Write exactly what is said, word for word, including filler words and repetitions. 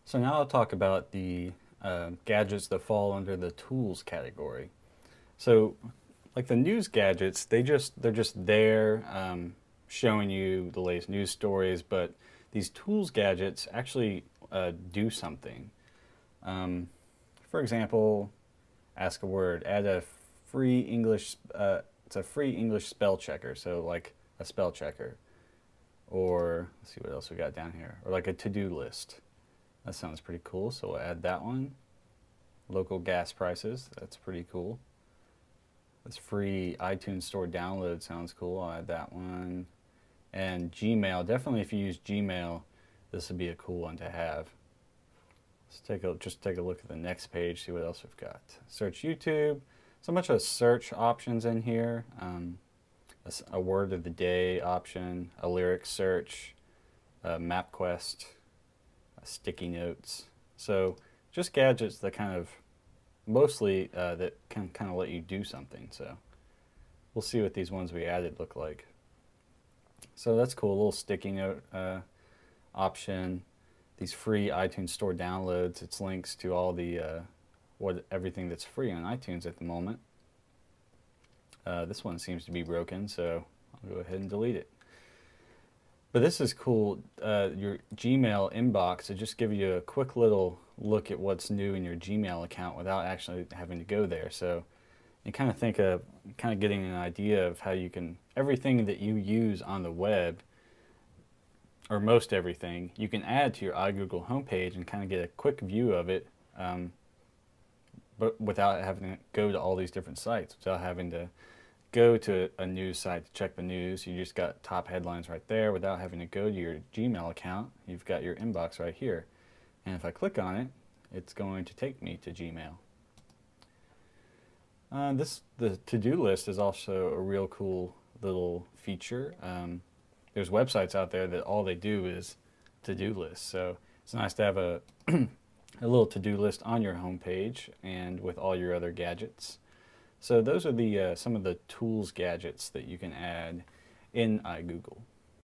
So now I'll talk about the uh, gadgets that fall under the tools category. So like the news gadgets, they just they're just there um, showing you the latest news stories, but these tools gadgets actually uh, do something. Um, for example, ask a word, add a free English, uh, it's a free English spell checker, so like a spell checker. Or let's see what else we got down here, or like a to-do list. That sounds pretty cool, so we'll add that one. Local gas prices, that's pretty cool. This free iTunes Store download sounds cool, I'll add that one. And Gmail, definitely if you use Gmail, this would be a cool one to have. Let's take a, just take a look at the next page, see what else we've got. Search YouTube, so much of search options in here. Um, a, a word of the day option, a lyric search, a MapQuest, a sticky notes. So just gadgets that kind of, mostly uh, that can kind of let you do something. So we'll see what these ones we added look like. So that's cool, a little sticky note uh, option. These free iTunes Store downloads, it's links to all the uh, what everything that's free on iTunes at the moment. Uh, this one seems to be broken, so I'll go ahead and delete it. But this is cool, uh, your Gmail inbox, it just gives you a quick little look at what's new in your Gmail account without actually having to go there. So you kind of think of, kind of getting an idea of how you can, everything that you use on the web, or most everything, you can add to your iGoogle homepage and kind of get a quick view of it, um, but without having to go to all these different sites, without having to go to a news site to check the news. You just got top headlines right there without having to go to your Gmail account. You've got your inbox right here. And if I click on it, it's going to take me to Gmail. Uh, this the to-do list is also a real cool little feature. Um, there's websites out there that all they do is to-do lists. So it's nice to have a, a little to-do list on your homepage and with all your other gadgets. So those are the uh, some of the tools gadgets that you can add in iGoogle.